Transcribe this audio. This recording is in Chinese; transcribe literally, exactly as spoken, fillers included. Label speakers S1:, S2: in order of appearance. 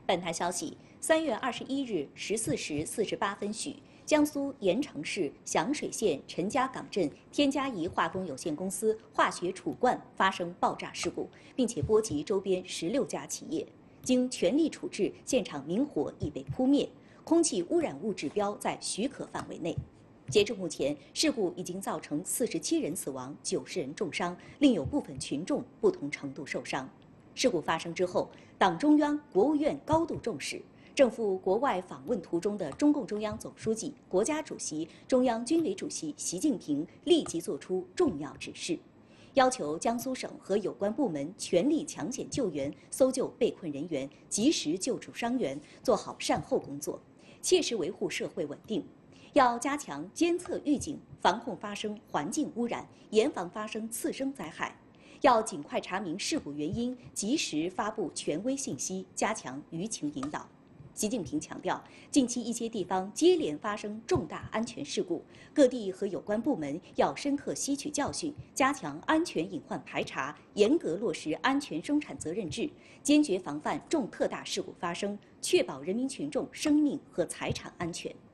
S1: 本台消息，三月二十一日十四时四十八分许，江苏盐城市响水县陈家岗镇天嘉宜化工有限公司化学储罐发生爆炸事故，并且波及周边十六家企业。经全力处置，现场明火已被扑灭，空气污染物指标在许可范围内。截至目前，事故已经造成四十七人死亡、九十人重伤，另有部分群众不同程度受伤。事故发生之后，党中央、国务院高度重视。正赴国外访问途中的中共中央总书记、国家主席、中央军委主席习近平立即作出重要指示，要求江苏省和有关部门全力抢险救援、搜救被困人员，及时救助伤员，做好善后工作，切实维护社会稳定。要加强监测预警，防控发生环境污染，严防发生次生灾害。要尽快查明事故原因，及时发布权威信息，加强舆情引导。习近平强调，近期一些地方接连发生重大安全事故，各地和有关部门要深刻吸取教训，加强安全隐患排查，严格落实安全生产责任制，坚决防范重特大事故发生，确保人民群众生命和财产安全。